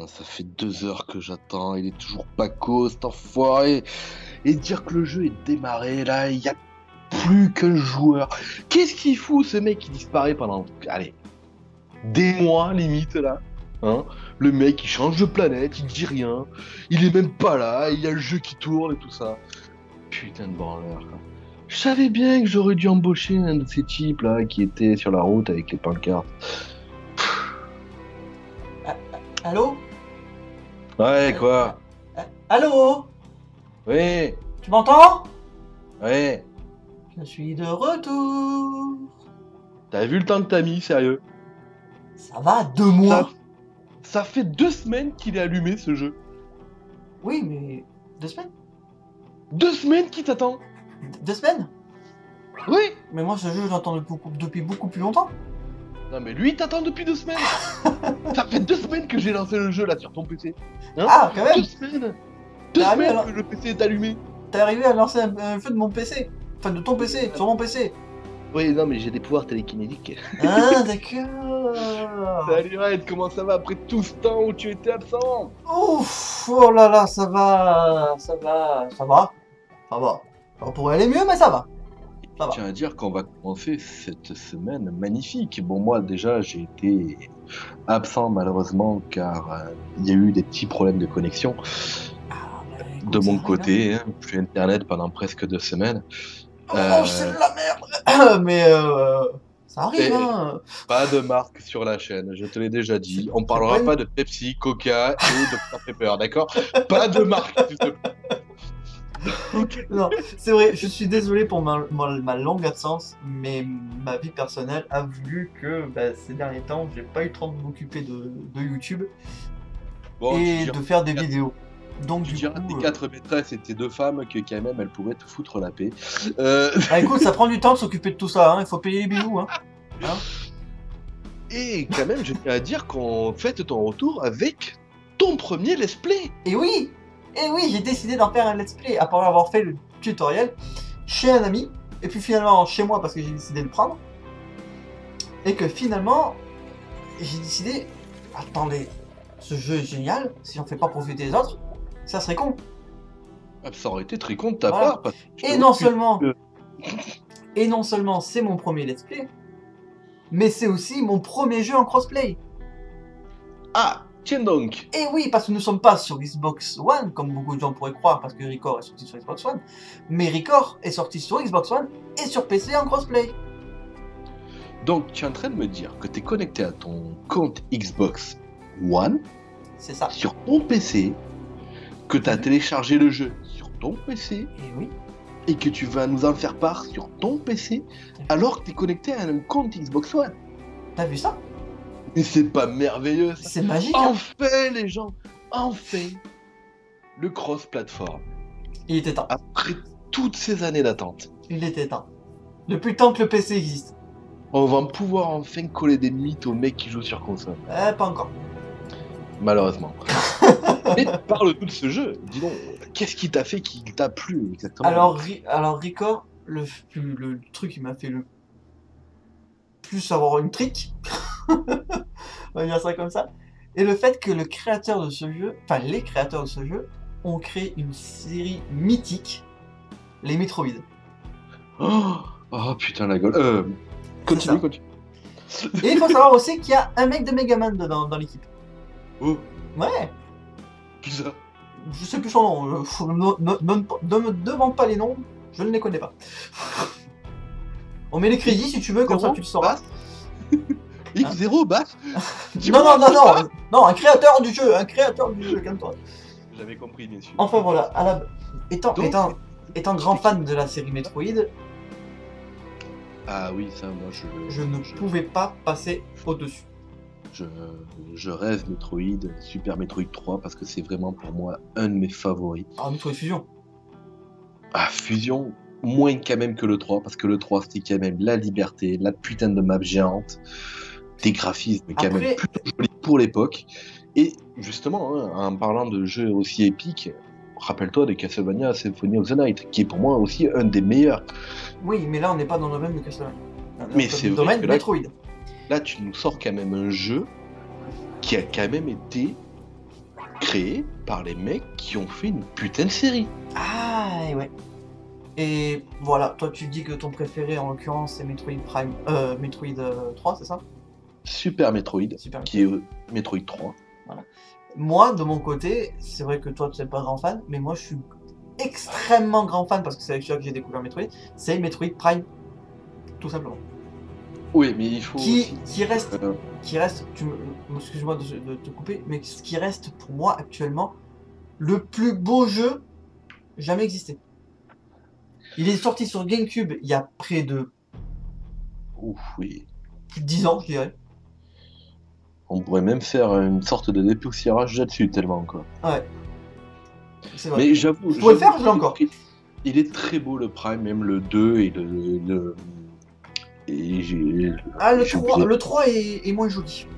ça fait 2 heures que j'attends, il est toujours pas co, cet enfoiré. Et dire que le jeu est démarré, là, il y a plus qu'un joueur. Qu'est-ce qu'il fout, ce mec qui disparaît pendant, allez, des mois, limite, là, hein? Le mec, il change de planète, il dit rien, il est même pas là, il y a le jeu qui tourne et tout ça. Putain de branleur, quoi. Je savais bien que j'aurais dû embaucher un de ces types, là, qui était sur la route avec les pancartes. Allô? Ouais, quoi? Allô? Oui, Tu m'entends? ouais. Je suis de retour. T'as vu le temps que t'as mis, sérieux? Ça va, 2 mois? Ça fait 2 semaines qu'il est allumé, ce jeu. Oui, mais 2 semaines? 2 semaines qu'il t'attend. 2 semaines? Oui. Mais moi, ce jeu, j'entends depuis beaucoup plus longtemps. Non mais lui, il t'attend depuis 2 semaines. Ça fait 2 semaines que j'ai lancé le jeu, là, sur ton PC. Hein? Ah, quand même! 2 semaines. Deux T'as semaines raison. que le PC est allumé. T'es arrivé à lancer un feu de mon PC. Enfin, de ton PC, sur mon PC. Oui, non mais j'ai des pouvoirs télékinétiques. Ah, d'accord. Salut Red, comment ça va après tout ce temps où tu étais absent? Ouf, oh là là, ça va. Ça pourrait aller mieux, mais ça va. Ça Je va. tiens à dire qu'on va commencer cette semaine magnifique. Bon, moi, déjà, j'ai été absent malheureusement car il y a eu des petits problèmes de connexion Ah, bah, écoute, de ça mon arrive, côté. Hein. Plus Internet pendant presque 2 semaines. hein. Oh, c'est de la merde. Mais ça arrive, Et hein. pas de marque sur la chaîne, je te l'ai déjà dit. On C'est parlera pas pas de Pepsi, Coca et Dr Pepper, d'accord? Pas de marque, s'il te plaît. Non, c'est vrai, je suis désolé pour ma longue absence, mais ma vie personnelle a voulu que ces derniers temps, j'ai pas eu le temps de m'occuper de YouTube Bon, et de faire des vidéos. Donc tu du diras coup, tes 4 maîtresses et tes 2 femmes que quand même elles pourraient te foutre la paix. écoute, ça prend du temps de s'occuper de tout ça, hein. Il faut payer les bijoux, hein. Et quand même, je tiens à dire qu'on fête ton retour avec ton premier let's play. Et oui, j'ai décidé d'en faire un let's play après avoir fait le tutoriel chez un ami, et puis finalement chez moi parce que j'ai décidé de le prendre, et que finalement j'ai décidé, attendez, ce jeu est génial, si on fait pas profiter les autres, ça serait con. Ah, ça aurait été très con de ta Voilà. part. Parce que je Et te non recule. seulement c'est mon premier let's play, mais c'est aussi mon premier jeu en crossplay. Ah, tiens donc. Et oui, parce que nous sommes pas sur Xbox One, comme beaucoup de gens pourraient croire, parce que Record est sorti sur Xbox One, mais Record est sorti sur Xbox One et sur PC en crossplay. Donc, tu es en train de me dire que tu es connecté à ton compte Xbox One C'est ça. sur ton PC, que tu as téléchargé le jeu sur ton PC Et oui, et que tu vas nous en faire part sur ton PC alors que tu es connecté à un compte Xbox One. t'as vu ça? Mais c'est pas merveilleux ça? C'est magique, hein. Enfin les gens, enfin le cross-platform. Il était temps. Après toutes ces années d'attente, Il était temps. Depuis le temps que le PC existe. on va pouvoir enfin coller des mythes aux mecs qui jouent sur console. Pas encore. Malheureusement. Mais parle-nous de ce jeu. Dis donc, qu'est-ce qui t'a fait qu'il t'a plu exactement? Alors Record, le truc qui m'a fait le plus avoir une trick, on va dire ça comme ça, et le fait que le créateur de ce jeu, enfin les créateurs de ce jeu, ont créé une série mythique, les Metroid. Oh putain la gueule. ça. Continue. Et il faut savoir aussi qu'il y a un mec de Megaman dedans dans l'équipe. Oh, Ouais, qui ça? je sais plus son nom, ne me demande pas les noms, je ne les connais pas. On met les crédits si tu veux, comme ça tu le sauras. X0 Bass. Non, un créateur du jeu, calme-toi. J'avais compris bien sûr. Enfin voilà, étant Donc, grand fan de la série Metroid, Ah oui, ça moi je ne pouvais pas passer au-dessus. je rêve Metroid, Super Metroid 3 parce que c'est vraiment pour moi un de mes favoris. Ah, Metroid Fusion. Ah, Fusion, moins quand même que le 3, parce que le 3 c'était quand même la liberté, la putain de map géante, des graphismes quand Après- même plutôt jolis pour l'époque. Et justement, hein, en parlant de jeux aussi épiques, rappelle-toi de Castlevania Symphony of the Night, qui est pour moi aussi un des meilleurs. Oui, mais là on n'est pas dans le domaine de Castlevania. Mais c'est vrai domaine que là- Metroid. Là, tu nous sors quand même un jeu qui a quand même été créé par les mecs qui ont fait une putain de série. Ah, et ouais. Et voilà, toi tu dis que ton préféré en l'occurrence c'est Metroid Prime, Metroid 3, c'est ça? Super Metroid, Super. qui est Metroid 3. Moi, de mon côté, c'est vrai que toi tu n'es pas grand fan, mais moi je suis extrêmement grand fan parce que c'est avec ça que j'ai découvert Metroid, c'est Metroid Prime, tout simplement. Oui, mais il faut. Qui aussi, reste, excuse-moi de te couper, mais ce qui reste pour moi actuellement le plus beau jeu jamais existé. Il est sorti sur GameCube il y a près de Ouf, oui. plus de 10 ans, je dirais. On pourrait même faire une sorte de dépoussiérage là-dessus, tellement quoi. Ouais. C'est vrai. Mais j'avoue. Vous pouvez le faire, je l'ai encore. Il est très beau le Prime, même le 2 et et j'ai. Ah, le j'ai 3, oublié. le 3 est moins joli.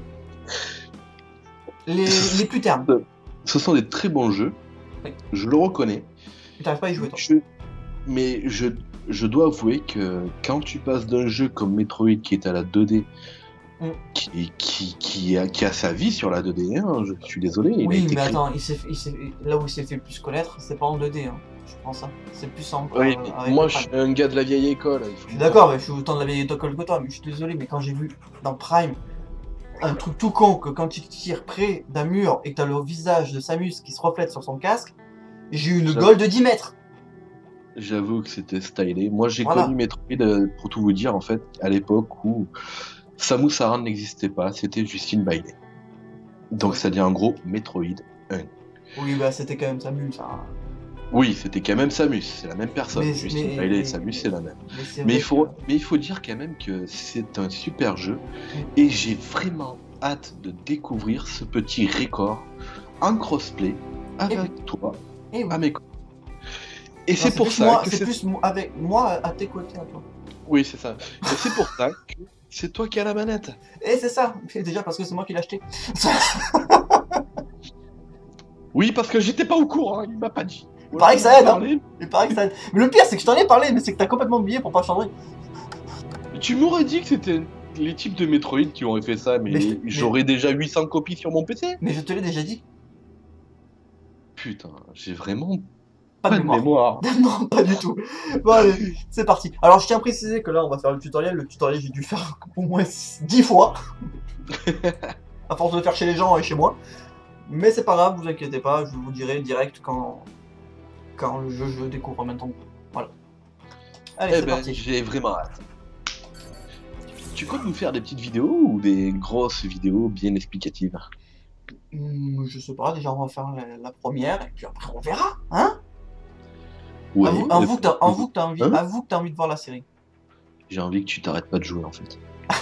Les plus ternes. Ce sont des très bons jeux, Oui. je le reconnais. Tu n'arrives pas à y jouer, toi. Mais je dois avouer que quand tu passes d'un jeu comme Metroid qui est à la 2D, Mm. qui a sa vie sur la 2D, hein, je suis désolé. Il a Oui, été mais créé- attends, là où il s'est fait plus connaître, c'est pas en 2D, hein. Je pense ça. C'est plus en. Oui, mais avec moi le je Prime. suis un gars de la vieille école. Il faut Je suis d'accord, mais je suis autant de la vieille école que toi, mais je suis désolé, mais quand j'ai vu dans Prime un truc tout con que quand tu tires près d'un mur et que t'as le visage de Samus qui se reflète sur son casque, j'ai eu une Ça- goal de 10 mètres. J'avoue que c'était stylé. Moi j'ai Voilà. connu Metroid, pour tout vous dire, en fait, à l'époque où Samus Aran n'existait pas, c'était Justine Bailey. Donc ça dit en gros Metroid 1. Oui, bah c'était quand même Samus, ça. Oui, c'était quand même Samus, c'est la même personne. Mais- Justine mais- Bailey et mais- Samus, c'est la même. Mais c'est Mais vrai il faut dire quand même que c'est un super jeu Mm. et j'ai vraiment hâte de découvrir ce petit record en crossplay avec toi, Eh oui. à mes côtés. Et Non, c'est pour plus ça moi, que c'est plus avec moi à tes côtés à toi. Oui, c'est ça. Et c'est pour ça que c'est toi qui as la manette. Et c'est ça, c'est déjà parce que c'est moi qui l'ai acheté. Oui, parce que j'étais pas au courant, il m'a pas dit. Paraît que ça aide, hein. Parlé. Il paraît que ça... Mais le pire, c'est que je t'en ai parlé, mais c'est que t'as complètement oublié pour pas changer. Tu m'aurais dit que c'était les types de Metroid qui auraient fait ça, mais Mais- j'aurais déjà 800 copies sur mon PC. Mais je te l'ai déjà dit. Putain, j'ai vraiment Pas de mémoire. mémoire. Non, pas du tout. Bon, allez, c'est parti. Alors, je tiens à préciser que là, on va faire le tutoriel. Le tutoriel, j'ai dû faire au moins 10 fois. À force de le faire chez les gens et chez moi. Mais c'est pas grave, vous inquiétez pas, je vous dirai direct quand le jeu, je le découvre en même temps. Voilà. Allez, Eh c'est ben, parti. j'ai vraiment hâte. Tu comptes nous faire des petites vidéos ou des grosses vidéos bien explicatives? Je sais pas, déjà on va faire la première et puis après on verra, hein? Ouais, Avoue que t'as envie, Hein avoue que t'as envie de voir la série. j'ai envie que tu t'arrêtes pas de jouer en fait.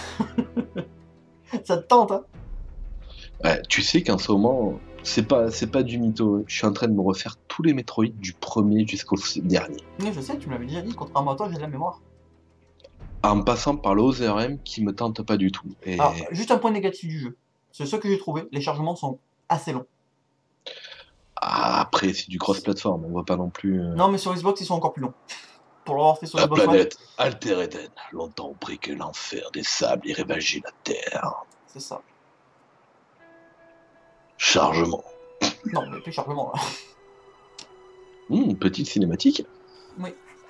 Ça te tente, hein? Ouais, tu sais qu'en ce moment, c'est pas du mytho. Je suis en train de me refaire tous les Metroid du premier jusqu'au dernier. Oui, je sais, tu me l'avais déjà dit, contrairement à toi, j'ai de la mémoire. En passant par le Other M qui me tente pas du tout. Et Alors, juste un point négatif du jeu. C'est ce que j'ai trouvé, les chargements sont assez longs. après, c'est du cross-platform, on va pas non plus. Non, mais sur Xbox, ils sont encore plus longs. Pour l'avoir fait sur La Xbox One, planète Alter Eden, longtemps pris que l'enfer des sables y ravagé la Terre. c'est ça. Chargement. Non, mais plus chargement, là. Petite cinématique. Oui.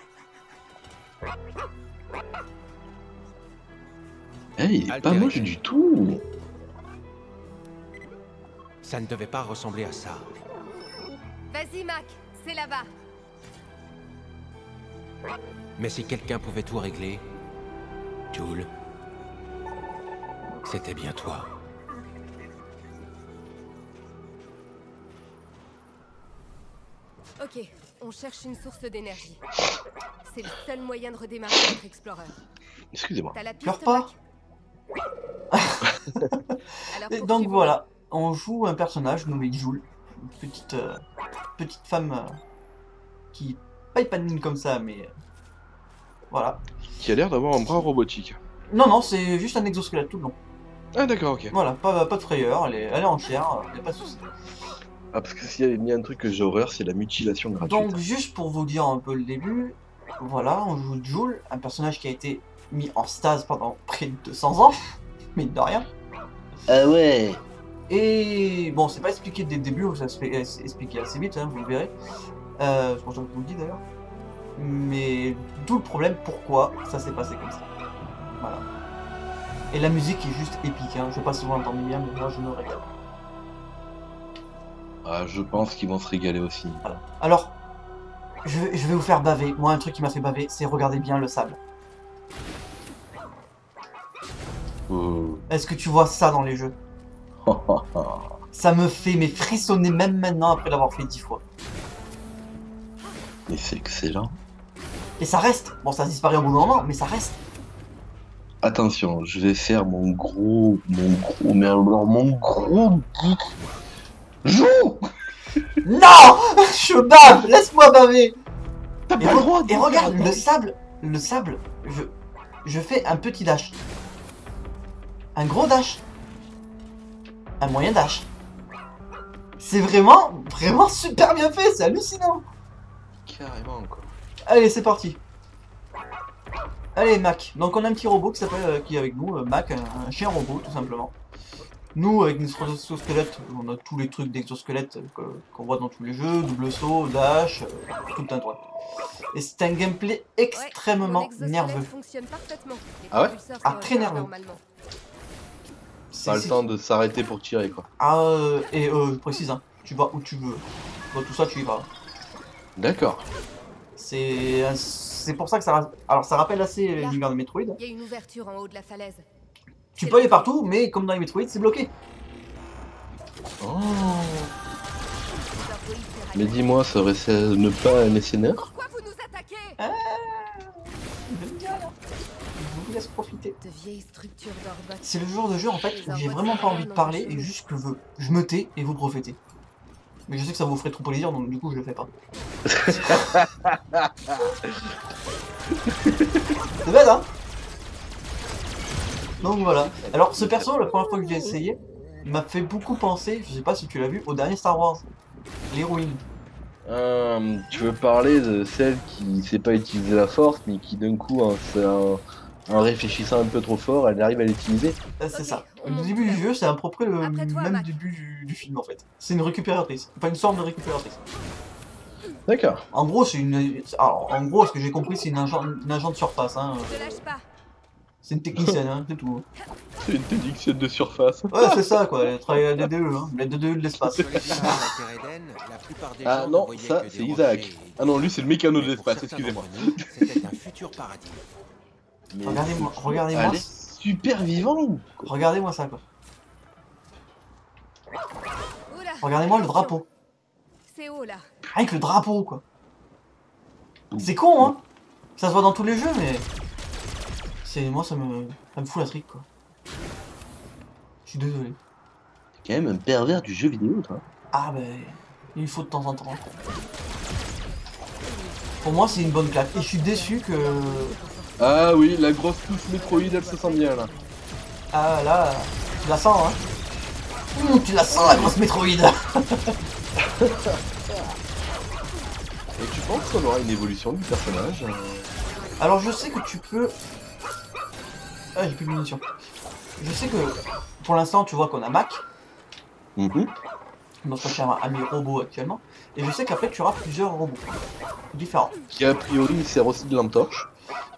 Hey, il est pas Alter moche Eden. du tout. Ça ne devait pas ressembler à ça. Vas-y, Mac, c'est là-bas. Mais si quelqu'un pouvait tout régler, Jules, c'était bien toi. Ok, on cherche une source d'énergie. C'est le seul moyen de redémarrer notre Explorer. Excusez-moi. T'as la piste, Pleure pas. Mac Alors, Et donc poursuivons. voilà, on joue un personnage nommé Joule, une petite femme qui pas épanouie comme ça, mais voilà. Qui a l'air d'avoir un bras robotique. Non, non, c'est juste un exosquelette tout le long. Ah d'accord, ok. Voilà, pas de frayeur, elle est entière, y a pas de souci. Ah parce que s'il y a un truc que j'ai horreur, c'est la mutilation gratuite. Donc juste pour vous dire un peu le début, voilà, on joue Joule, un personnage qui a été mis en stase pendant près de 200 ans, mine de rien. Ah ouais. Et bon, c'est pas expliqué dès le début, ça se fait expliquer assez vite, hein, vous le verrez. C'est pour ça que je vous le dis d'ailleurs. Mais d'où le problème, pourquoi ça s'est passé comme ça. Voilà. Et la musique est juste épique, hein. Je sais pas si vous l'entendez bien, mais moi je me régale. Ah, je pense qu'ils vont se régaler aussi. Voilà. Alors, je vais vous faire baver. Moi, un truc qui m'a fait baver, c'est regardez bien le sable. Oh. Est-ce que tu vois ça dans les jeux? Ça me fait mais frissonner même maintenant après l'avoir fait 10 fois. Mais c'est excellent. Et ça reste. Bon, ça disparaît au bout d'un moment, mais ça reste. Attention, je vais faire mon gros geek. Joue. Non. Je bave. Laisse-moi baver. T'as Et, pas le droit de et regarde, faire le sable, je fais un petit dash. Un gros dash. Un moyen dash. C'est vraiment super bien fait, c'est hallucinant. Carrément, quoi. Allez, c'est parti. Allez, Mac. Donc on a un petit robot qui s'appelle, qui est avec nous, Mac, un chien robot, tout simplement. Nous, avec notre exosquelette, on a tous les trucs d'exosquelette qu'on voit dans tous les jeux, double saut, dash, tout un toit. Et c'est un gameplay extrêmement nerveux. Ah ouais? Ah, très nerveux. Pas le temps de s'arrêter pour tirer, quoi. Ah, je précise, hein, tu vas où tu veux. Dans tout ça, tu y vas. D'accord. C'est pour ça que ça... Alors, ça rappelle assez l'univers de Metroid. Il y a une ouverture en haut de la falaise. Tu peux aller partout, mais comme dans les Metroid, c'est bloqué. Oh. Mais dis-moi, serait-ce ne pas un mécénaire? Pourquoi vous nous attaquez? Ah, j'aime bien, là. Je vous laisse profiter. De vieilles structures d'Orbot. C'est le genre de jeu, en fait, où j'ai vraiment pas envie de parler et juste que je me tais et vous profitez. Mais je sais que ça vous ferait trop plaisir, donc du coup, je le fais pas. C'est bête, hein? Donc voilà. Alors, ce perso, la première fois que j'ai essayé, m'a fait beaucoup penser, je sais pas si tu l'as vu, au dernier Star Wars. L'héroïne. Tu veux parler de celle qui sait pas utiliser la force, mais qui d'un coup, en réfléchissant un peu trop fort, elle arrive à l'utiliser? C'est ça. Le début du jeu, c'est à peu près le même début du film en fait. C'est une récupératrice. Enfin, une sorte de récupératrice. D'accord. En gros, c'est une. Alors, en gros, ce que j'ai compris, c'est une agent de surface. Hein. Je lâche pas. C'est une technicienne, hein, c'est tout. C'est une technicienne de surface. Ouais, c'est ça quoi. Elle travaille à la DDE, hein. La DDE de l'espace. Ah non, ça c'est Isaac. Ah non, lui c'est le mécano de l'espace, excusez-moi. C'était un futur paradis. Regardez-moi, regardez-moi. Elle est super vivante. Regardez-moi ça quoi. Oula, Regardez-moi le attention. drapeau. C'est haut là. Rien que le drapeau quoi. C'est con hein. Ça se voit dans tous les jeux mais. Moi ça me fout la trique quoi. Je suis désolé. T'es quand même un pervers du jeu vidéo, toi. Ah ben. Il faut de temps en temps. Pour moi c'est une bonne claque. Et je suis déçu que. Ah oui, la grosse touche Metroid, elle se sent bien là. Ah là, tu la sens hein. Tu la sens la grosse Metroid. Et tu penses qu'on aura une évolution du personnage? Alors je sais que tu peux... Ah j'ai plus de munitions. Je sais que pour l'instant tu vois qu'on a Mac, notre cher ami robot actuellement, et je sais qu'après tu auras plusieurs robots différents. Qui a priori sert aussi de lampe torche.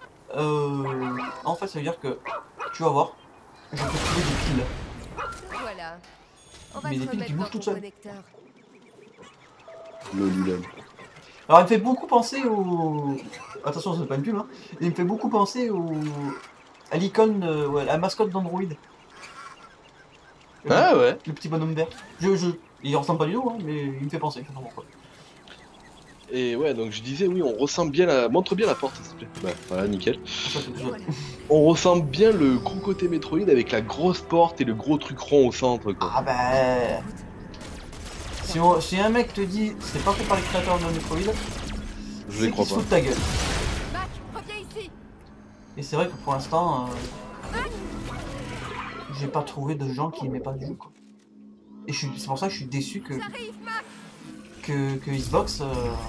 En fait ça veut dire que tu vas voir, je peux trouver des piles. Voilà. On va Mais te des piles qui remettre bougent dans toutes ton seules. connecteur. Lolulol. Alors il me fait beaucoup penser au... Attention c'est pas une pub hein. Il me fait beaucoup penser au... à l'icône, ouais, la mascotte d'Android. Ah ouais. Le petit bonhomme vert. Il ressemble pas du tout hein, mais il me fait penser, je sais pas pourquoi. Et ouais, donc je disais, oui, on ressent bien la... Montre bien la porte, s'il te plaît. Bah, voilà, nickel. Ça, c'est déjà- Voilà. On ressent bien le gros côté Metroid avec la grosse porte et le gros truc rond au centre, quoi. Ah bah... Si un mec te dit c'est pas fait par les créateurs de Metroid, Je les c'est crois qu'il se pas. fout de ta gueule. Mac, reviens ici. Et c'est vrai que pour l'instant, j'ai pas trouvé de gens qui aimaient pas le jeu quoi. Et c'est pour ça que je suis déçu que J'arrive, Mac. Xbox,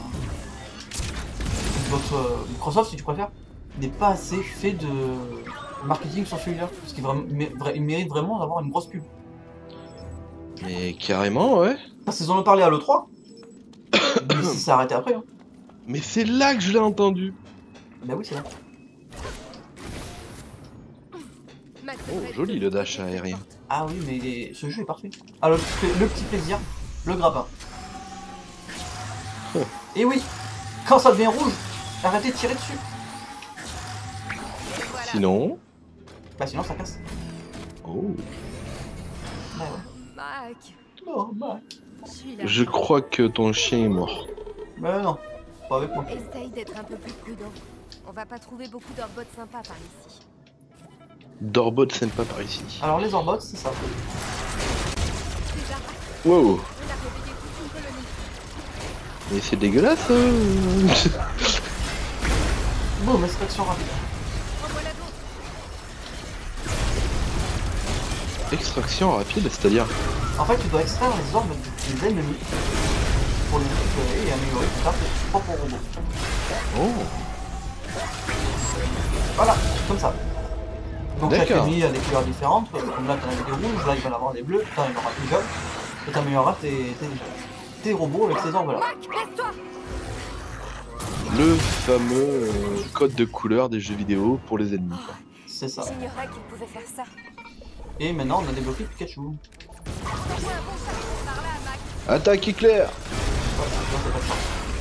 Microsoft si tu préfères, n'ait pas assez fait de marketing sur celui-là. Parce qu'il il mérite vraiment d'avoir une grosse pub. Mais carrément, ouais. Parce qu'ils en ont parlé à l'E3. Mais ça s'est arrêté après. Hein. Mais c'est là que je l'ai entendu. Bah oui, c'est là. Oh, joli le dash aérien. Ah oui, mais ce jeu est parfait. Alors, le petit plaisir, le grappin. Oh. Et oui, quand ça devient rouge, arrêtez de tirer dessus. Voilà. Sinon... Bah sinon ça casse. Oh. Bah ouais. Mac, Oh, bah. je suis là. Je crois que ton chien est mort. Bah non, pas avec moi. Essaye d'être un peu plus prudent. On va pas trouver beaucoup d'orbots sympas par ici. Dorbot sème pas par ici. Alors les Orbots, c'est ça. Déjà, Wow. on a réveillé toute une colonie. Mais c'est dégueulasse Boum, extraction rapide. En voilà d'autres. Extraction rapide, c'est-à-dire... En fait, tu dois extraire les orbes des ennemis pour les récupérer et améliorer ta propre robot. Oh. Voilà, comme ça. Donc chaque D'accord. ennemi a des couleurs différentes, comme là t'en avais des rouges, là il va en avoir des bleus, là il en aura des jaunes, et t'amélioreras tes robots avec ces orbes là. Mac, baisse-toi. Le fameux code de couleur des jeux vidéo pour les ennemis. quoi. C'est ça. J'ignorais qu'il pouvait faire ça. Et maintenant on a débloqué Pikachu. Ouais, Fais-moi un bon shot par là, Mac. Attaque éclair. là c'est pas ça.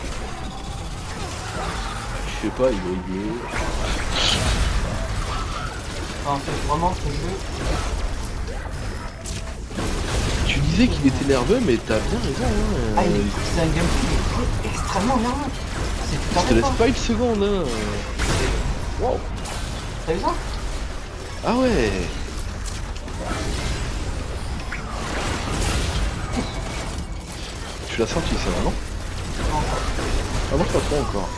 Je sais pas, il est rigolo. En fait, vraiment ce jeu, Tu disais qu'il était nerveux, mais t'as bien raison. ah, Hein. c'est un gameplay extrêmement nerveux. C'est tout à Je te fait laisse pas. pas une seconde. Hein. Wow. T'as vu ça? Ah ouais. Tu l'as senti ça, non? Non. Ah moi pas trop encore.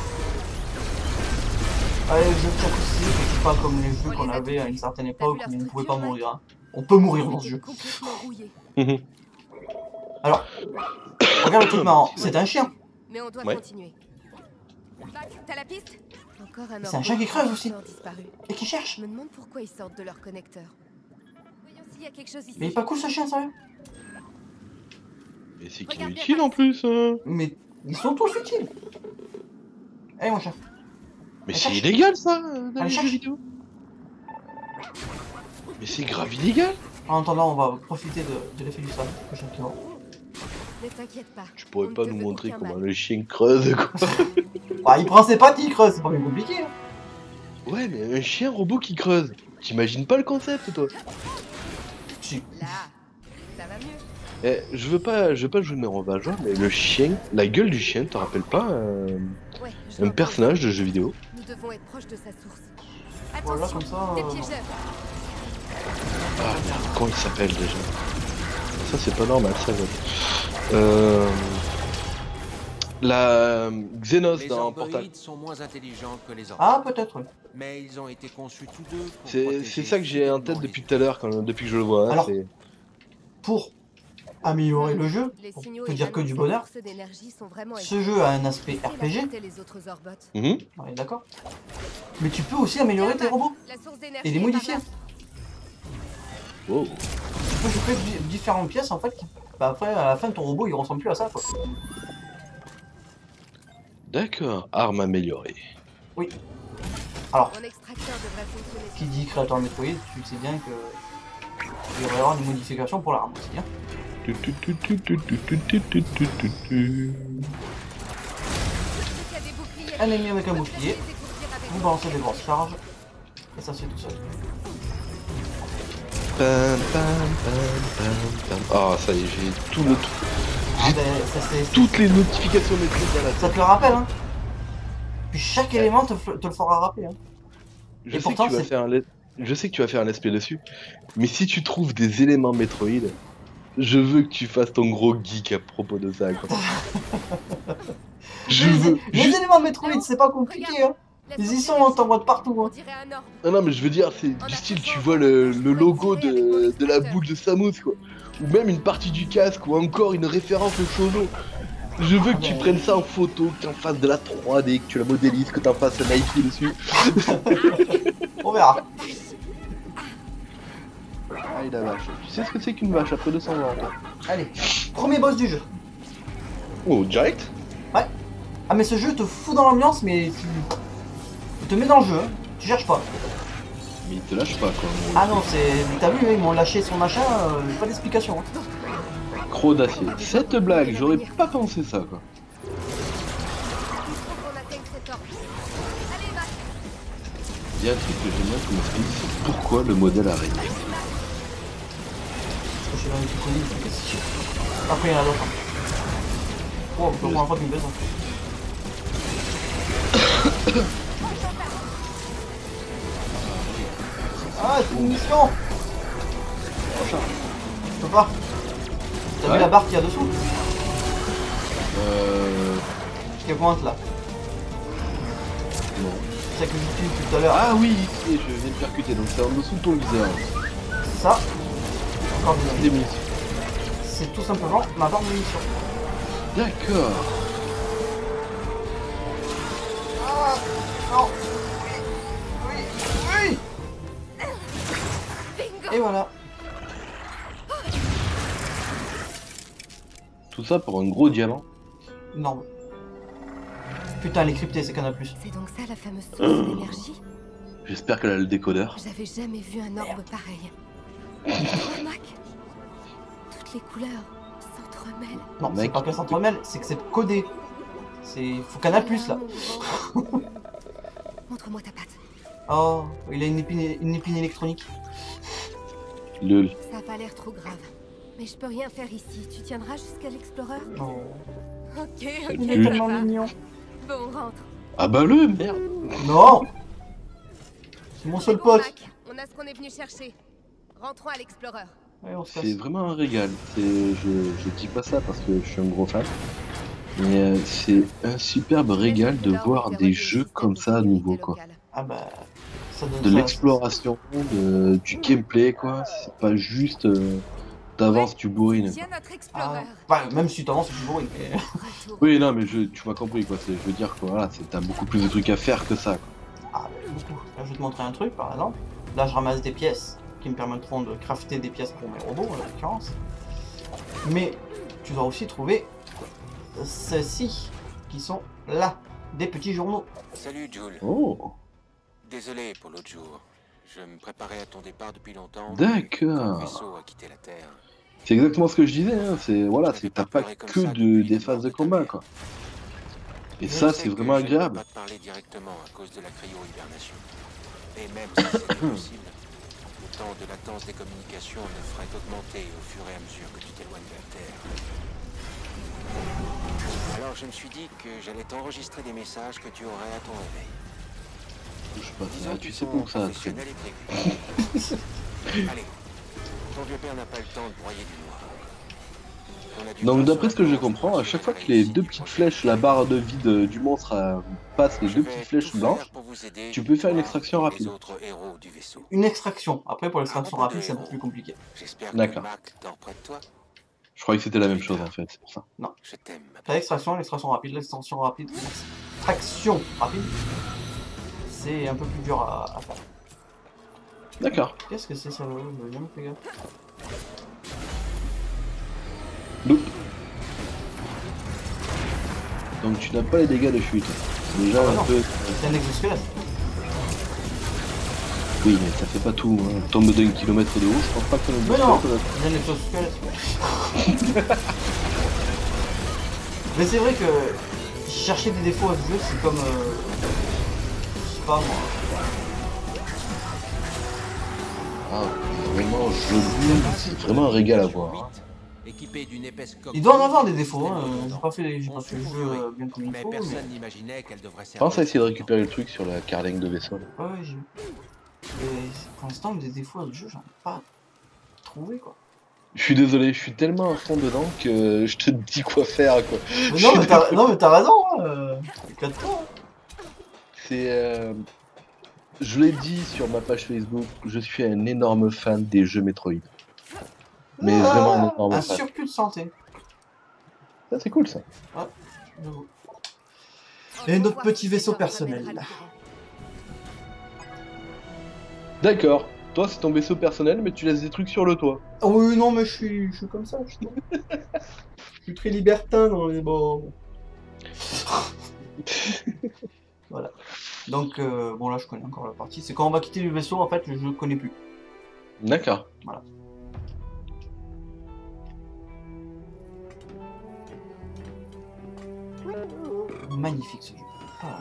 Allez, le jeu de aussi, c'est pas comme les jeux qu'on avait à une certaine époque où on ne pouvait pas mourir. Hein. On peut mourir dans ce jeu. Complètement rouillé. Alors, regarde le truc marrant, c'est un chien. Mais on doit Ouais. continuer. Mac, t'as la piste? Encore un C'est un orbot chat qui crève a aussi. encore disparu. Et qui cherche. Je me demande pourquoi ils sortent de leur connecteur. Voyons s'il y a quelque chose ici. Mais il est pas cool ce chien, sérieux. Mais c'est qu'il est Regarde bien utile par en plus. Hein. Mais ils sont tous utiles. Allez mon chat. Mais Allez, c'est cherche. illégal ça dans Allez, les jeux cherche. vidéo. Mais c'est grave illégal. En attendant, on va profiter de l'effet du sol. Le chien qui va. Ne t'inquiète pas. Tu pourrais On pas ne te nous veut montrer aucun comment mal. le chien creuse quoi. Bah, il prend ses pattes, il creuse, c'est pas bien compliqué. Hein. Ouais mais un chien robot qui creuse. T'imagines pas le concept toi? Si. Là, ça va mieux. Eh, je veux pas jouer de mes revageants, mais le chien, la gueule du chien, te rappelle pas Ouais, je un l'entends. personnage de jeu vidéo? Nous devons être proches de sa source. Voilà, Attention, comme ça, des piégeurs. Ah merde, comment il s'appelle déjà? Ça c'est pas normal ça. La Xenos Les dans Portal. orboïdes sont moins intelligents que les orques. Ah, peut-être, oui. Mais ils ont été conçus tous deux pour C'est protéger ça que j'ai en tête fidèlement depuis tout à l'heure, depuis que je le vois. Hein, Alors, c'est- Pour améliorer le jeu, Les pour signaux te dire que du émanant bonheur, de cette source d'énergie sont vraiment ce jeu a un aspect efficaces. RPG. Arrêtez les autres orbots. Mhm. On est d'accord. Mais tu peux aussi améliorer tes robots. La source d'énergie Et les est modifier. par là. Wow. Tu peux choper différentes pièces en fait. Bah après, à la fin, ton robot il ressemble plus à ça quoi. D'accord, arme améliorée. Alors, Mon extracteur devrait fonctionner. qui dit créateur Metroid, tu sais bien que il va y avoir des modifications pour l'arme aussi. Hein. Tu, tu, tu, tu, tu, tu, tu, tu, tu, tu, tu, tu. Il y a des boucliers. Un ennemi avec un On va bouclier, placer les écouteurs avec vous nous. balancez des grosses charges, et ça se fait tout seul. Pam, pam, pam, pam, pam. Ah, ça y est, j'ai tout le truc. Ah ben, ça, Toutes les notifications métriques dans la ça tête. te le rappelle hein. Puis chaque élément te le fera rappeler hein. Je Et sais pourtant, que tu vas c'est- faire je sais que tu vas faire un let's play dessus, mais si tu trouves des éléments Metroid, je veux que tu fasses ton gros geek à propos de ça. Quoi. Je veux. Les éléments Metroid, c'est pas compliqué hein. La Ils y source sont, d'énergie, t'en vois de partout on hein. dirait un orbe. Non, non, mais je veux dire, c'est du style, tu vois le logo de la boule de Samus, quoi. Ou même une partie du casque, ou encore une référence au Chozo. Je veux que tu prennes ça en photo, que tu en fasses de la 3D, que tu la modélises, que tu en fasses un Nike dessus. On verra. Allez la vache. Tu sais ce que c'est qu'une vache après 200 ans quoi. Allez, premier boss du jeu. Oh, direct? Ouais. Ah mais ce jeu te fout dans l'ambiance, mais il te met dans le jeu, hein. Tu cherches pas. Mais il te lâche pas quoi. Ah non, c'est... T'as vu, ils m'ont lâché son machin, pas d'explication. Hein. Croc d'acier. Cette blague, j'aurais pas pensé ça quoi. Il faut qu'on atteigne cet ordre. Allez, Mac. Il y a un truc que j'aime bien qu'on m'explique, c'est pourquoi le modèle arrêté. Parce que je suis dans les plus connus, donc qu'est-ce que c'est. Après il y en a d'autres. Hein. Oh, c'est la première fois qu'il me baise. Hein. Ah, c'est une mission. Prochain. Je peux pas. T'as vu Ouais. la barre qu'il y a dessous? Euh... Qui pointe là. Non. C'est ça que j'utilise tout à l'heure. Ah oui, ici, je viens de percuter, donc c'est en dessous de ton viseur. Ça. Encore des Des munitions. C'est tout simplement ma barre de munitions. D'accord. Ah non. Oui. Oui. Bingo. Et voilà. Tout ça pour un gros diamant. Non. Putain, elle est cryptée, c'est Canal+. C'est donc ça la fameuse source d'énergie? J'espère qu'elle a le décodeur. J'avais jamais vu un orbe pareil. Oh, Mac. Toutes les couleurs s'entremêlent. Non, c'est Mec. pas qu'elle s'entremêle, c'est que c'est codé. C'est... Faut Canal+, là. Montre-moi ta patte. Oh, il a une épine électronique. Lul. Ça a pas l'air trop grave. Mais je peux rien faire ici. Tu tiendras jusqu'à l'explorer? Non. Ok, Il est ok, Lul. ça tellement va. mignon. Bon, on rentre. Ah bah le merde. Non. C'est mon seul Bon, pote. Mac, on a ce qu'on est venu chercher. Rentrons à l'explorer. Ouais, on se C'est casse. vraiment un régal. Je dis pas ça parce que je suis un gros fan. Mais c'est un superbe régal de voir des jeux comme ça à nouveau quoi. Ah bah... Ça donne De ça. l'exploration, du gameplay quoi. C'est pas juste t'avances, tu bourrines. Tiens notre Ah, explorer. bah, même si t'avances, c'est toujours mais... Retour. Oui non mais tu m'as compris quoi. Je veux dire quoi. Voilà, t'as beaucoup plus de trucs à faire que ça. Quoi. Ah, beaucoup. Là, je vais te montrer un truc, par exemple. Là, je ramasse des pièces qui me permettront de crafter des pièces pour mes robots, en l'occurrence. Mais tu dois aussi trouver ceux-ci, qui sont là, des petits journaux. Salut Jules. Oh, Désolé pour l'autre jour. Je me préparais à ton départ depuis longtemps. d'accord. Le vaisseau a quitté la Terre. C'est exactement ce que je disais. Hein. C'est voilà, c'est t'as pas que des phases de combat quoi. Et Je ça sais c'est que vraiment je ne peux agréable. pas te parler directement à cause de la cryo-hibernation. Et même si c'était possible, le temps de latence des communications ne ferait qu'augmenter au fur et à mesure que tu t'éloignes de la Terre. Alors je me suis dit que j'allais t'enregistrer des messages que tu aurais à ton réveil. Touche pas Disons ça. que Tu ton sais pour que ça. professionnel est prévu. Allez, ton vieux père n'a pas le temps de broyer du noir. On a du Donc pain d'après sur ce que la je planche, comprends, à je chaque fois ferai que les ici deux du petites prochain. flèches, la barre de vie du monstre passe les Je deux vais petites tout flèches faire blanches, pour vous aider, tu peux faire une toi extraction et rapide. Les autres héros du vaisseau. Une extraction. Après, pour l'extraction Ah, rapide, c'est un peu plus compliqué. J'espère que D'accord. Mac dort près de toi. Je croyais que c'était la même chose en fait, c'est pour ça. Je t'aime. ma T'as l'extraction rapide, l'extraction rapide, c'est un peu plus dur à faire. D'accord. Qu'est-ce que c'est ça, viens, fais gaffe. Loop. Donc tu n'as pas les dégâts de chute. C'est déjà Ah bah un non. peu... C'est un exosquelette. Oui, mais ça fait pas tout. Hein. Tombe d'un kilomètre de haut, je pense pas que Mais non, c'est un exosquelette. Mais c'est vrai que chercher des défauts à ce jeu, c'est comme... je sais pas moi. Ah, vraiment joli, c'est vraiment un régal à voir. Hein. Équipé d'une épaisse coque. Il doit en avoir des défauts, hein. J'ai pas fait le jeu bien comme il Mais faut, personne mais... n'imaginait qu'elle devrait servir. Pense à essayer de récupérer le truc sur la carlingue de vaisseau. Là. Ouais, j'ai vu. Et pour l'instant, des défauts à ce jeu, j'en ai pas trouvé, quoi. Je suis désolé, je suis tellement à fond dedans que je te dis quoi faire quoi. Mais non, mais t'as raison, hein. Calme-toi, hein. C'est... Je l'ai dit sur ma page Facebook, je suis un énorme fan des jeux Metroid. Mais vraiment un énorme Un fan. surplus de santé. Ça c'est cool ça. J'avoue. Et notre petit vaisseau personnel. D'accord. Toi, c'est ton vaisseau personnel, mais tu laisses des trucs sur le toit. Ah oui, non, mais je suis comme ça. Je suis très libertin dans les bords. Voilà. Donc, bon, là, je connais encore la partie. C'est quand on va quitter le vaisseau, en fait, je ne connais plus. D'accord. Voilà. Magnifique ce jeu. Ah.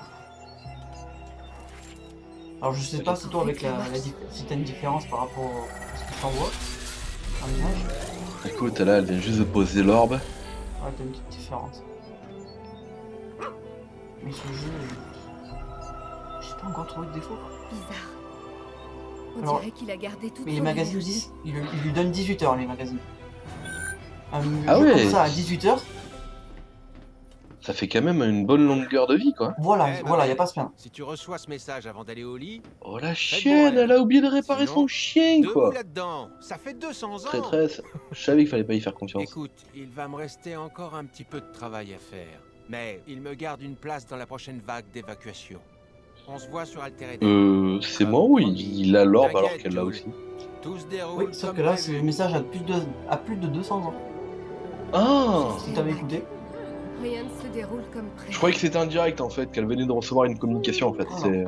Alors, je sais pas si toi, avec si t'as une différence par rapport à ce que je t'envoie en image. Écoute, là, elle vient juste de poser l'orbe. Ouais, t'as une petite différence. Mais ce jeu, j'ai pas encore trouvé de défaut. Bizarre. On Alors, dirait qu'il a gardé toute Mais les son magazines énergie. aussi, il lui donne 18 heures les magazines. Un Ah jeu ouais. comme ça à 18 heures, Ça fait quand même une bonne longueur de vie, quoi. voilà, Eh, voilà, bah, y a pas à se plaindre. Si tu reçois ce message avant d'aller au lit, Oh la bon, chienne, allez. elle a oublié de réparer Sinon, son chien, debout quoi. là-dedans. Ça fait 200 ans. Traîtresse. Je savais qu'il fallait pas y faire confiance. Écoute, il va me rester encore un petit peu de travail à faire. Mais il me garde une place dans la prochaine vague d'évacuation. On se voit sur Altered. C'est moi ou il a l'orbe alors qu'elle l'a aussi? Tout se déroule Oui, sauf comme que là, prévu. c'est le message à plus de 200 ans. Ah. Si t'avais écouté. Rien ne se déroule comme prévu. Je croyais que c'était un direct en fait, qu'elle venait de recevoir une communication en fait. Ah, C'est...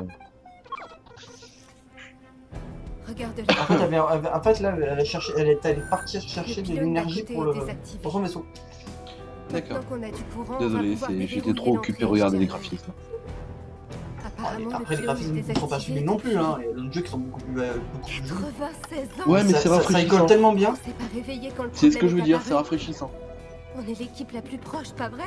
Regarde-la. En fait, là, elle est allée partir chercher Le de pilote l'énergie d'à côté pour est désactivé. pour son vaisseau. D'accord. Maintenant qu'on a du courant, on va Désolé, pouvoir j'étais déverrouiller trop occupé à l'entrée regarder les extérieure. graphismes. Apparemment, Après, les le pilote graphismes est ne sont pas suivis désactivé non plus, depuis hein. Il y a d'autres jeux qui sont beaucoup plus jolis. 96 ans. Ouais, mais c'est Ça rafraîchissant. colle tellement bien. On s'est pas réveillé quand le C'est ce que je problème veux est dire, c'est apparu. rafraîchissant. On est l'équipe la plus proche, pas vrai?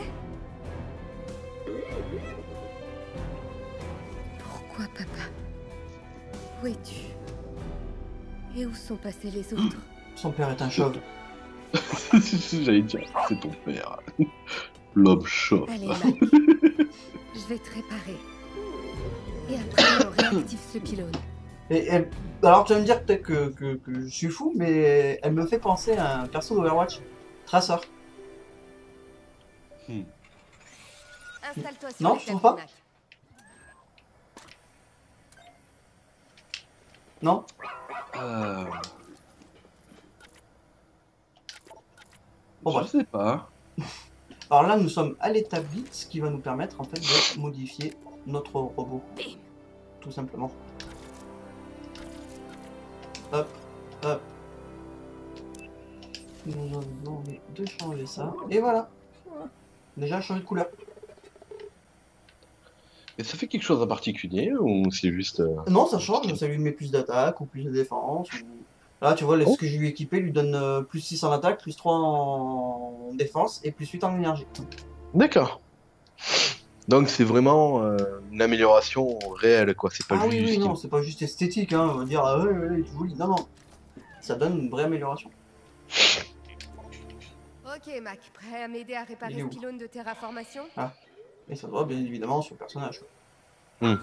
Pourquoi, papa? Où es-tu? Et où sont passés les autres? Son père est un chauve. J'allais dire, c'est ton père. L'homme chauve. Allez, Mac. Je vais te réparer. Et après, on réactive ce pylône. Alors, tu vas me dire peut-être que je suis fou, mais elle me fait penser à un perso d'Overwatch. Tracer. Installe-toi sur Non, le tu trouves tapis, pas? Mac. Non? Bon, Je bref. sais pas. Alors là, nous sommes à l'étape 8, ce qui va nous permettre en fait de modifier notre robot. Tout simplement. Hop, hop. Nous avons envie de changer ça. Et voilà. Déjà changer de couleur. Et ça fait quelque chose en particulier ou c'est juste... Non, ça change, ça lui met plus d'attaque ou plus de défense. Là, tu vois, ce que je lui ai équipé lui donne plus 6 en attaque, plus 3 en défense et plus 8 en énergie. D'accord. Donc c'est vraiment une amélioration réelle, quoi. C'est pas Ah oui, juste... oui, non, c'est pas juste esthétique, hein, on va dire, ah ouais, ouais, c'est joli. Non, non. Ça donne une vraie amélioration. Ok, Mac, prêt à m'aider à réparer Il est ce où pylône de terraformation? Et ça doit bien évidemment sur le personnage. Hmm.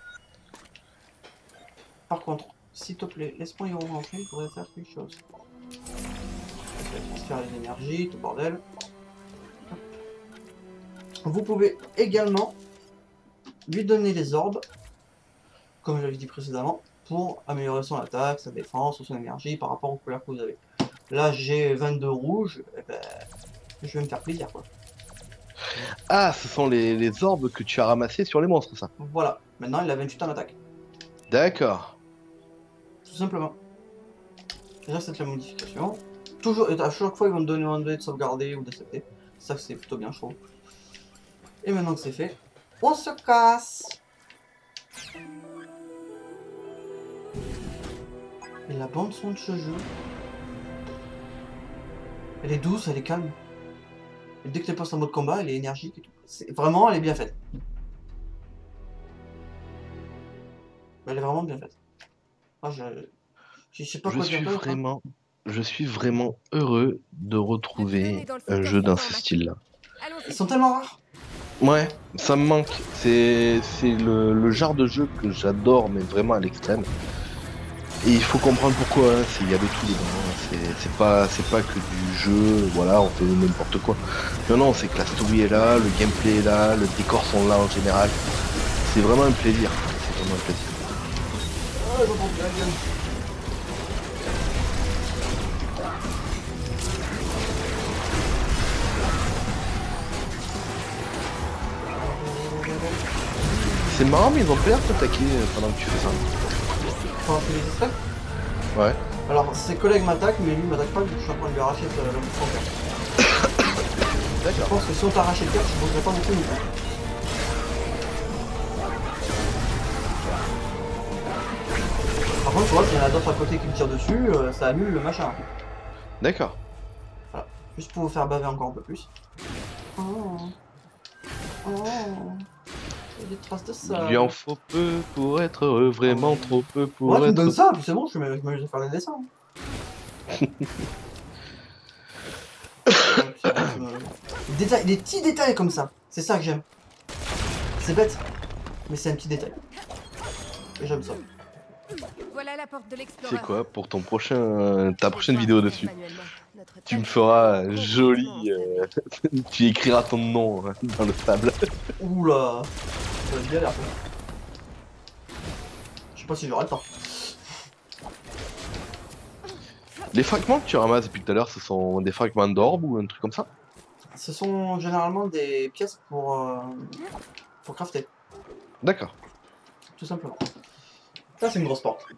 Par contre, s'il te plaît, laisse-moi y rentrer, il faudrait faire quelque chose. Je vais transférer les énergies, tout bordel. Hop. Vous pouvez également lui donner les orbes, comme je l'avais dit précédemment, pour améliorer son attaque, sa défense ou son énergie par rapport aux couleurs que vous avez. Là, j'ai 22 rouges, et ben, je vais me faire plaisir, quoi. Ah, ce sont les orbes que tu as ramassés sur les monstres, ça. Voilà, maintenant il a 28 en attaque. D'accord. Tout simplement. Déjà, c'est la modification. Toujours, à chaque fois, ils vont me donner un de sauvegarder ou d'accepter. Ça, c'est plutôt bien, je trouve. Et maintenant que c'est fait, on se casse. Et la bande son de ce jeu, elle est douce, elle est calme. Et dès que tu passes en mode combat, elle est énergique et tout. Vraiment, elle est bien faite. Elle est vraiment bien faite. Ah, je sais pas quoi dire d'autre, hein. Je suis vraiment heureux de retrouver un jeu dans ce style-là. Ils sont tellement rares. Ouais, ça me manque. C'est le genre de jeu que j'adore, mais vraiment à l'extrême. Et il faut comprendre pourquoi, hein. Il y a de tout dedans. C'est pas que du jeu, voilà, on fait n'importe quoi. Non, non, c'est que la story est là, le gameplay est là, les décors sont là en général. C'est vraiment un plaisir. C'est vraiment un plaisir. C'est marrant, mais ils ont pas l'air de t'attaquer pendant que tu fais ça. Pendant que les extraits. Ouais. Alors ses collègues m'attaquent, mais lui m'attaque pas, du coup je suis en train de lui arracher le bouton de cœur. Je D'accord. pense que si on t'arrachait le cœur, tu bougerais pas beaucoup non plus. Par contre, tu vois, s'il y en a d'autres à côté qui me tirent dessus, ça annule le machin. D'accord. Voilà. Juste pour vous faire baver encore un peu plus. Oh. Oh. Il y a des traces de ça. Il lui en faut peu pour être heureux, vraiment trop peu pour Ouais, tu me être... donnes ça, puis c'est bon, je me laisse faire les dessins. Des petits détails comme ça, c'est ça que j'aime. C'est bête, mais c'est un petit détail. Et j'aime ça. Voilà la porte de l'explorer. C'est quoi, pour ton prochain... ta prochaine vidéo dessus, tu me feras joli... tu écriras ton nom dans le sable. Oula, ça va être galère. Ça. Je sais pas si j'aurai le temps. Les fragments que tu ramasses depuis tout à l'heure, ce sont des fragments d'orbe ou un truc comme ça? Ce sont généralement des pièces pour crafter, D'accord. tout simplement. Ça c'est une grosse porte.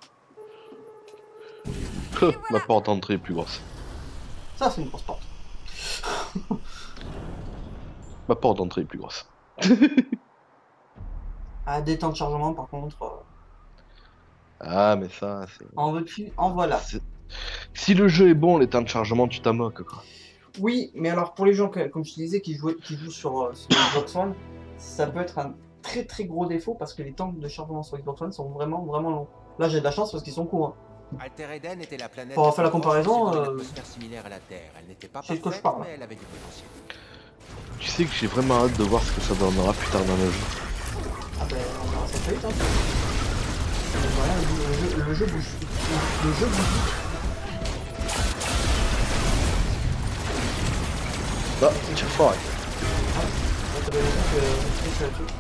Ma porte d'entrée est plus grosse. Ça c'est une grosse porte. Ma porte d'entrée est plus grosse. Ah, des temps de chargement par contre, Ah, mais ça, c'est... en veux-tu, en voilà. Si le jeu est bon, les temps de chargement, tu t'en moques, quoi. Oui, mais alors pour les gens, comme je te disais, qui jouent sur Xbox One, ça peut être un très très gros défaut parce que les temps de chargement sur Xbox One sont vraiment vraiment longs. Là j'ai de la chance parce qu'ils sont courts. Hein. Alter Eden était la planète Pour avoir fait la comparaison, une atmosphère similaire à la Terre. Elle n'était pas c'est de quoi je parfaite, parle. mais elle avait du potentiel. Tu sais que j'ai vraiment hâte de voir ce que ça donnera plus tard dans le jeu. Ah ben on verra ça très vite. Hein. Le jeu bouge. Le jeu bouge. Ah, tiens fort. Ah, t'as bien raison que je suis là-dessus.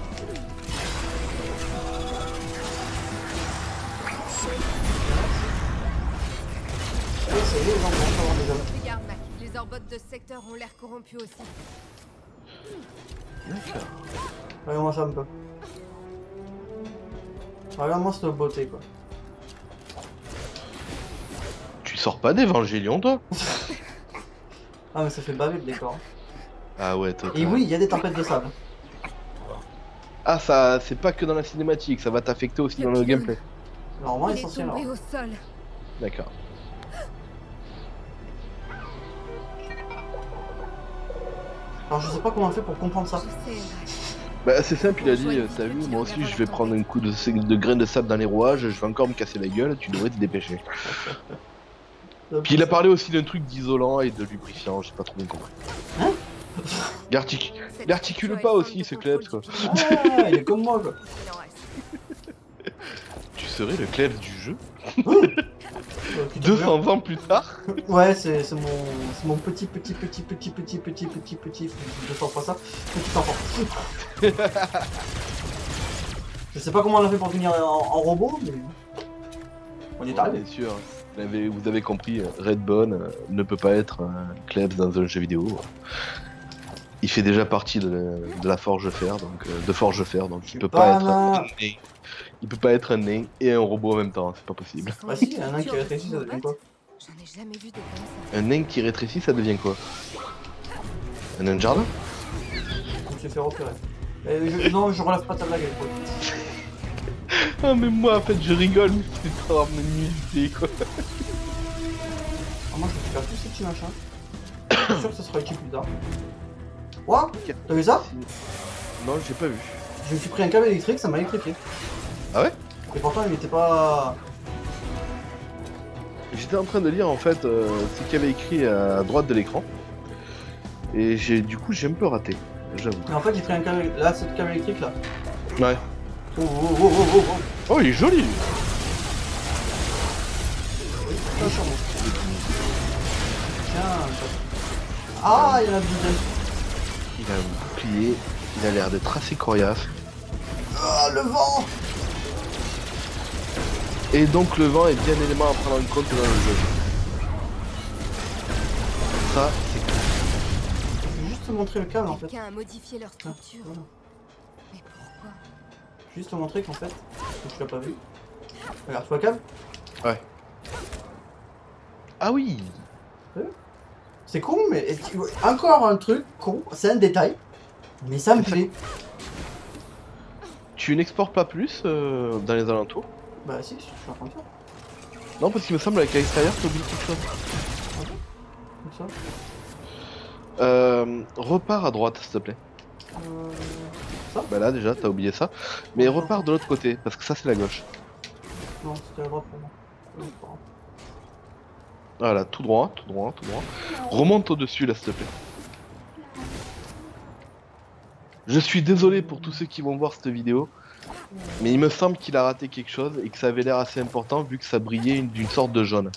Ouais, ça y est, les gens commencent à avoir des hommes. Regarde, Mac, les orbotes de ce secteur ont l'air corrompus aussi. D'accord. Regarde-moi ça un peu. Regarde-moi cette beauté quoi. Tu sors pas d'Evangélion, toi? Ah mais ça fait baver le décor. Ah ouais, toi. Et oui, il y a des tempêtes de sable. Ah, ça, c'est pas que dans la cinématique, ça va t'affecter aussi dans le gameplay. Normalement Il est essentiel. tombé Alors. au sol. D'accord. Alors je sais pas comment on fait pour comprendre ça. Je sais, Mac. Bah, c'est simple, il a dit, t'as vu, moi aussi je vais prendre un coup de graines de sable dans les rouages, je vais encore me casser la gueule, tu devrais te dépêcher. Puis il a parlé aussi d'un truc d'isolant et de lubrifiant, j'ai pas trop bien compris. Hein? Il articule pas aussi, ce Klebs, quoi. Ah, il est comme moi quoi. Il en reste. Tu serais le Klebs du jeu Qui te 200 ans plus tard. Ouais, c'est mon petit 200 fois ça, petit enfant. Je sais pas comment on a fait pour finir en robot, mais on y est arrivé. Bien sûr, vous avez compris, Redbone ne peut pas être Klebs dans un jeu vidéo. Il fait déjà partie de la Forge Fer, donc il peut pas être un nain. Il peut pas être un nain et un robot en même temps, c'est pas possible. Bah si, un nain qui rétrécit, ça devient quoi? J'en ai jamais vu des comme ça. Un nain qui rétrécit, ça devient quoi? Un nain de jardin? Je me suis fait repérer. Non, je relève pas ta blague avec toi. Ah mais moi en fait je rigole, mais c'est trop m'imiter quoi. Ah, moi je vais faire tous ces petits machins. Je suis sûr que ça sera utile plus tard. What? T'as vu ça? Non, j'ai pas vu. Je me suis pris un câble électrique, ça m'a électrifié. Ah ouais? Et pourtant il était pas... J'étais en train de lire en fait ce qu'il y avait écrit à droite de l'écran. Et du coup j'ai un peu raté, j'avoue. Mais en fait j'ai pris un câble... Là, ce câble électrique là. Ouais. Oh oh oh oh oh oh. Oh il est joli. Tiens, sur moi. Tiens, ah, il y en a plus d'un. Il a un bouclier, il a l'air d'être assez coriace. Ah, le vent. Et donc le vent est bien un élément à prendre en compte dans le jeu. Ça, c'est cool. Je vais juste te montrer le câble en fait. Quelqu'un a modifié leur structure. Voilà. Mais pourquoi? Juste te montrer qu'en fait, que je l'ai pas vu. Regarde, tu vois Cam? Ouais. Ah oui. C'est con, mais encore un truc con, c'est un détail, mais ça me plaît. Tu n'exportes pas plus dans les alentours? Bah si, je suis en train de faire. Non, parce qu'il me semble qu'à l'extérieur, t'as oublié quelque chose. Comme ça. Repars à droite, s'il te plaît. Ça? Bah là, déjà, t'as oublié ça. Mais repars de l'autre côté, parce que ça, c'est la gauche. Non, c'était à droite pour moi. Voilà, tout droit, tout droit, tout droit. Remonte au-dessus, là, s'il te plaît. Je suis désolé pour tous ceux qui vont voir cette vidéo, mais il me semble qu'il a raté quelque chose et que ça avait l'air assez important vu que ça brillait d'une sorte de jaune.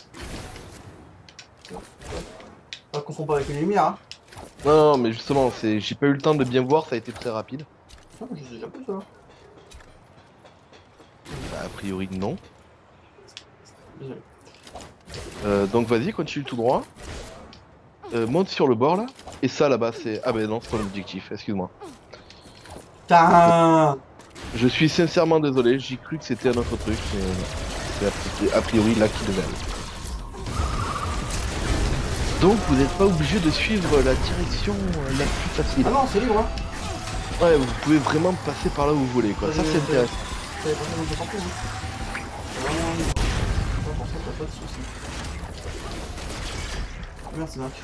Pas confond pas avec les lumières, hein. Non, mais justement, j'ai pas eu le temps de bien voir, ça a été très rapide. Non, je sais déjà plus ça. Bah, a priori, non. Désolé. Donc vas-y, continue tout droit. Monte sur le bord là. Et ça là-bas, c'est. Ah bah non, c'est ton objectif, excuse-moi. Putain. Je suis sincèrement désolé, j'ai cru que c'était un autre truc, mais c'est a priori là qui devait aller. Donc vous n'êtes pas obligé de suivre la direction la plus facile. Ah non, c'est libre, hein. Ouais, vous pouvez vraiment passer par là où vous voulez quoi, ça c'est intéressant. J'avais pas fait de partout, hein. C'est vraiment libre. Pour ça, t'as pas de soucis. Merci, Mac.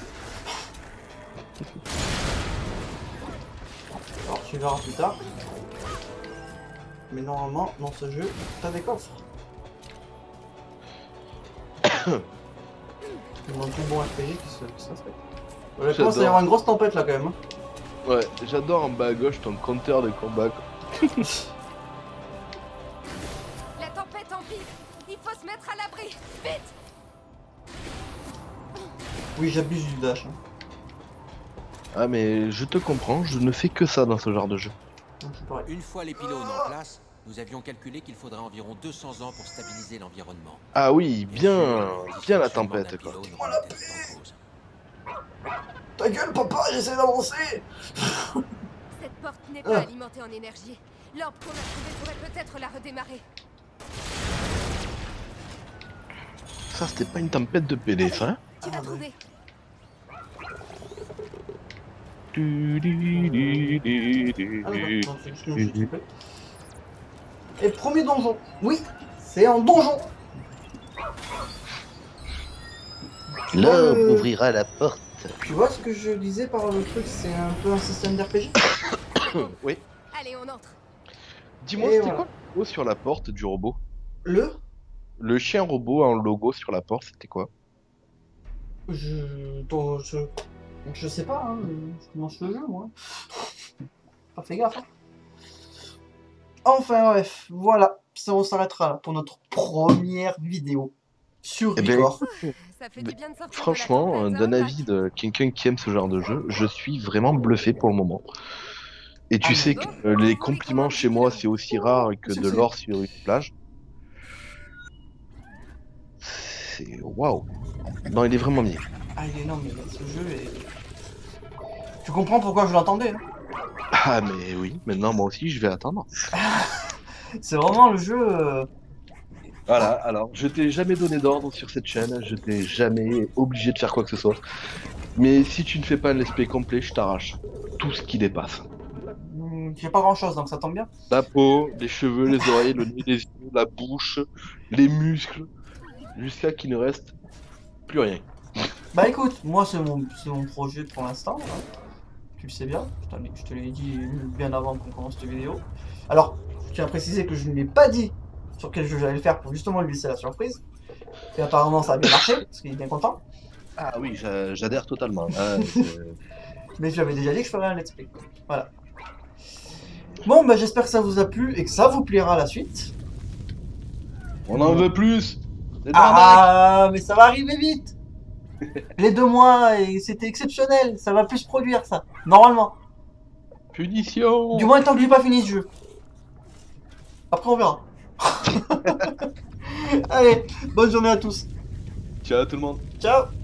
Alors, tu verras plus tard. Mais normalement, dans ce jeu, t'as des coffres. Dans tout bon RPG qui se respecte. Il commence à y avoir une grosse tempête là quand même. Hein. Ouais, j'adore en bas à gauche ton compteur de combat quoi. La tempête empire. Il faut se mettre à l'abri. Vite. Oui, j'abuse du dash. Hein. Ah mais je te comprends, je ne fais que ça dans ce genre de jeu. Non, c'est pareil. Une fois les pylônes en place, nous avions calculé qu'il faudrait environ 200 ans pour stabiliser l'environnement. Ah oui, bien la tempête quoi. Ta gueule papa, j'essaie d'avancer. Cette porte n'est pas alimentée en énergie. L'orbe qu'on a trouvé pourrait peut-être la redémarrer. Ça c'était pas une tempête de PD ça hein. Tu vas trouver. Et premier donjon. Oui, c'est en donjon. L'homme ouvrira la porte. Tu vois ce que je disais par le truc, c'est un peu un système d'RPG. Oui. Allez, on entre. Dis-moi, c'était quoi le logo sur la porte du robot? Le chien robot en logo sur la porte, c'était quoi? Je sais pas, hein, je commence le jeu moi. Pas fait gaffe. Hein. Enfin bref, voilà, ça on s'arrêtera là pour notre première vidéo sur Record. Ça fait du bien de sortir franchement, de la tempête, d'un avis de quelqu'un qui aime ce genre de jeu, je suis vraiment bluffé pour le moment. Et tu sais que les compliments chez moi c'est aussi rare que de l'or sur une plage. C'est waouh. Non, il est vraiment bien. Ah il est énorme, mais ce jeu est... Tu comprends pourquoi je l'attendais hein. Ah mais oui, maintenant moi aussi je vais attendre. C'est vraiment le jeu... Voilà, alors je t'ai jamais donné d'ordre sur cette chaîne, je t'ai jamais obligé de faire quoi que ce soit. Mais si tu ne fais pas un let's play complet, je t'arrache tout ce qui dépasse. J'ai pas grand chose donc ça tombe bien. La peau, les cheveux, les oreilles, le nez, les yeux, la bouche, les muscles, jusqu'à qu'il ne reste plus rien. Bah écoute, moi c'est mon projet pour l'instant. Hein. Tu le sais bien, je te l'ai dit bien avant qu'on commence cette vidéo. Alors, je tiens à préciser que je ne lui ai pas dit sur quel jeu j'allais le faire pour justement lui laisser la surprise. Et apparemment ça a bien marché, parce qu'il est bien content. Ah oui, j'adhère totalement. Mais je lui avais déjà dit que je ferais un let's play. Voilà. Bon, bah j'espère que ça vous a plu et que ça vous plaira la suite. On en veut plus. Ah, mais ça va arriver vite. Les 2 mois, et c'était exceptionnel. Ça va plus se produire, ça. Normalement. Punition. Du moins, tant que j'ai pas fini ce jeu. Après, on verra. Allez, bonne journée à tous. Ciao tout le monde. Ciao.